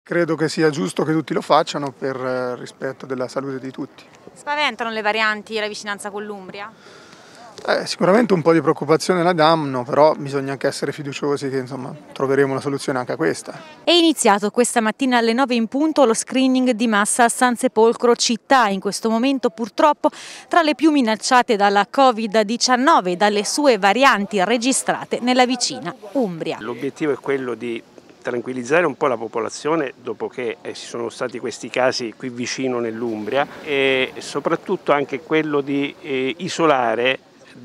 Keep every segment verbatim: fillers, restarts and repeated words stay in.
Credo che sia giusto che tutti lo facciano per rispetto della salute di tutti. Spaventano le varianti e la vicinanza con l'Umbria? Eh, sicuramente un po' di preoccupazione la danno, però bisogna anche essere fiduciosi che insomma, troveremo una soluzione anche a questa. È iniziato questa mattina alle nove in punto lo screening di massa a San Sepolcro città, in questo momento purtroppo tra le più minacciate dalla Covid diciannove e dalle sue varianti registrate nella vicina Umbria. L'obiettivo è quello di tranquillizzare un po' la popolazione dopo che eh, ci sono stati questi casi qui vicino nell'Umbria e soprattutto anche quello di eh, isolare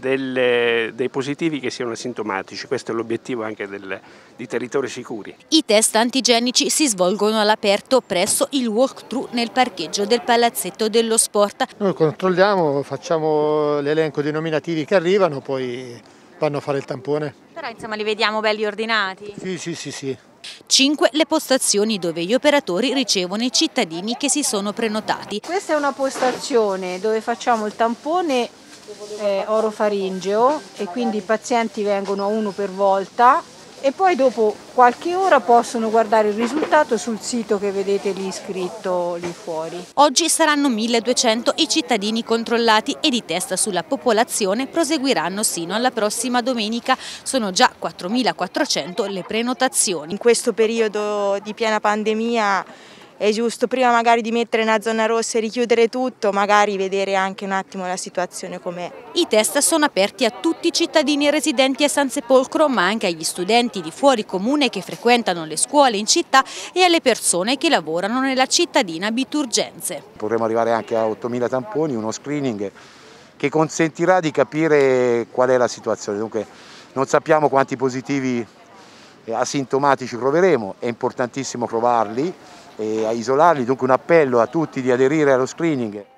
Delle, dei positivi che siano asintomatici. Questo è l'obiettivo anche del, di Territori Sicuri. I test antigenici si svolgono all'aperto presso il walkthrough nel parcheggio del Palazzetto dello Sport. Noi controlliamo, facciamo l'elenco dei nominativi che arrivano, poi vanno a fare il tampone. Però insomma li vediamo belli ordinati. Sì, sì, sì, sì. Cinque le postazioni dove gli operatori ricevono i cittadini che si sono prenotati. Questa è una postazione dove facciamo il tampone Eh, orofaringeo e quindi i pazienti vengono a uno per volta e poi dopo qualche ora possono guardare il risultato sul sito che vedete lì scritto lì fuori. Oggi saranno milleduecento i cittadini controllati ed i test sulla popolazione proseguiranno sino alla prossima domenica. Sono già quattromilaquattrocento le prenotazioni. In questo periodo di piena pandemia è giusto prima magari di mettere una zona rossa e richiudere tutto, magari vedere anche un attimo la situazione com'è. I test sono aperti a tutti i cittadini residenti a San Sepolcro, ma anche agli studenti di fuori comune che frequentano le scuole in città e alle persone che lavorano nella cittadina Biturgenze. Potremo arrivare anche a ottomila tamponi, uno screening che consentirà di capire qual è la situazione. Dunque non sappiamo quanti positivi asintomatici troveremo, è importantissimo trovarli e a isolarli, dunque un appello a tutti di aderire allo screening.